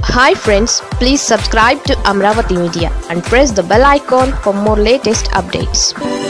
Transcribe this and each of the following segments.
Hi friends, please subscribe to Amravati Media and press the bell icon for more latest updates.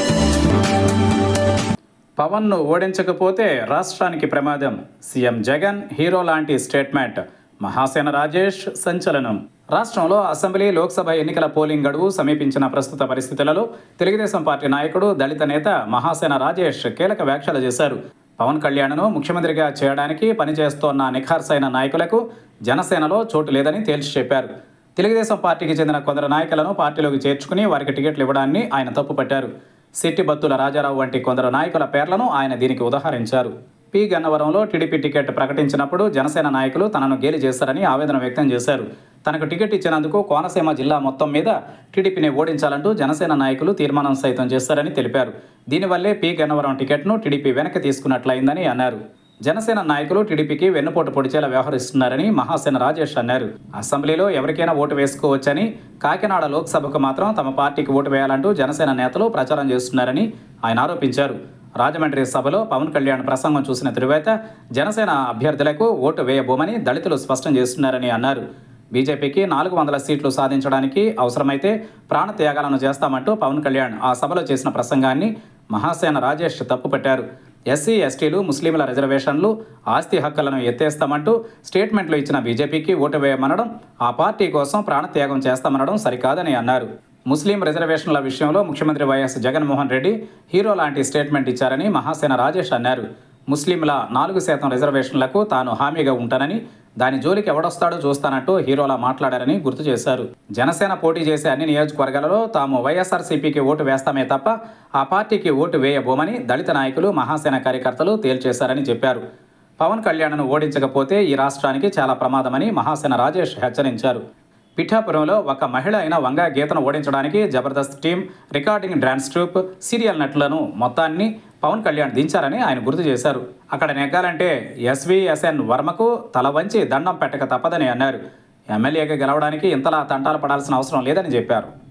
పవన్ను ఓడించకపోతే రాష్ట్రానికి ప్రమాదం. CM Jagan hero లాంటి statement. Mahasena Rajesh సంచలనం. రాష్ట్రంలో assembly Lok Sabha ఎన్నికల పోలింగ్ గడువు సమీపించిన ప్రస్తుత పరిస్థితులలో తెలుగుదేశం పార్టీ నాయకుడు దళిత నేత మహాసేన రాజేష్ కీలక వ్యాఖ్యలు చేశారు. పవన్ కళ్యాణ్ను ముఖ్యమంత్రిగా చేయడానికి పనిచేస్తోన్న నిఖార్సైన నాయకులకు జనసేనలో చోటు లేదని తేల్చి చెప్పారు. తెలుగుదేశం పార్టీకి చెందిన కొందరు నాయకులను పార్టీలోకి చేర్చుకుని వారికి టికెట్లు ఇవ్వడాన్ని ఆయన తప్పుపట్టారు. సిట్టిబత్తుల రాజారావు వంటి కొందరు నాయకుల పేర్లను ఆయన దీనికి ఉదాహరించారు. పి గన్నవరంలో టీడీపీ టికెట్ ప్రకటించినప్పుడు జనసేన నాయకులు తనను గేలి చేశారని ఆవేదన వ్యక్తం చేశారు. తనకు టికెట్ ఇచ్చినందుకు కోనసీమ జిల్లా మొత్తం మీద టీడీపీని ఓడించాలంటూ జనసేన నాయకులు తీర్మానం సైతం చేశారని తెలిపారు. దీనివల్లే పి గన్నవరం టికెట్ను టీడీపీ వెనక్కి తీసుకున్నట్లయిందని అన్నారు. జనసేన నాయకులు టీడీపీకి వెన్నుపోటు పొడిచేలా వ్యవహరిస్తున్నారని మహాసేన రాజేష్ అన్నారు. అసెంబ్లీలో ఎవరికైనా ఓటు వేసుకోవచ్చని, కాకినాడ లోక్సభకు మాత్రం తమ పార్టీకి ఓటు వేయాలంటూ జనసేన నేతలు ప్రచారం చేస్తున్నారని ఆయన ఆరోపించారు. రాజమండ్రి సభలో పవన్ కళ్యాణ్ ప్రసంగం చూసిన తరువాత జనసేన అభ్యర్థులకు ఓటు వేయబోమని దళితులు స్పష్టం చేస్తున్నారని అన్నారు. బీజేపీకి 400 సీట్లు సాధించడానికి అవసరమైతే ప్రాణత్యాగాలను చేస్తామంటూ పవన్ కళ్యాణ్ ఆ సభలో చేసిన ప్రసంగాన్ని మహాసేన రాజేష్ తప్పుపట్టారు. ఎస్సీ ఎస్టీలు ముస్లింల రిజర్వేషన్లు ఆస్తి హక్కులను ఎత్తేస్తామంటూ స్టేట్మెంట్లు ఇచ్చిన బీజేపీకి ఓటు వేయమనడం, ఆ పార్టీ కోసం ప్రాణత్యాగం చేస్తామనడం సరికాదని అన్నారు. ముస్లిం రిజర్వేషన్ల విషయంలో ముఖ్యమంత్రి వైఎస్ జగన్మోహన్ రెడ్డి హీరో లాంటి స్టేట్మెంట్ ఇచ్చారని మహాసేన రాజేష్ అన్నారు. ముస్లింల 4% రిజర్వేషన్లకు తాను హామీగా ఉంటానని, దాని జోలికి ఎవడొస్తాడో చూస్తానంటూ హీరోలా మాట్లాడారని గుర్తు చేశారు. జనసేన పోటీ చేసే అన్ని నియోజకవర్గాలలో తాము వైఎస్ఆర్సీపీకి ఓటు వేస్తామే తప్ప ఆ పార్టీకి ఓటు వేయబోమని దళిత నాయకులు, మహాసేన కార్యకర్తలు తేల్చేశారని చెప్పారు. పవన్ కళ్యాణ్ను ఓడించకపోతే ఈ రాష్ట్రానికి చాలా ప్రమాదమని మహాసేన రాజేష్ హెచ్చరించారు. పిఠాపురంలో ఒక మహిళ అయిన వంగ గీతను ఓడించడానికి Jabardasth team, recording dance troupe, serial నటులను మొత్తాన్ని పవన్ కళ్యాణ్ దించారని ఆయన గుర్తు చేశారు. అక్కడ నెగ్గాలంటే ఎస్వీఎస్ఎన్ వర్మకు తల వంచి దండం పెట్టక తప్పదని అన్నారు. ఎమ్మెల్యేగా గెలవడానికి ఇంతలా తంటాలు పడాల్సిన అవసరం లేదని చెప్పారు.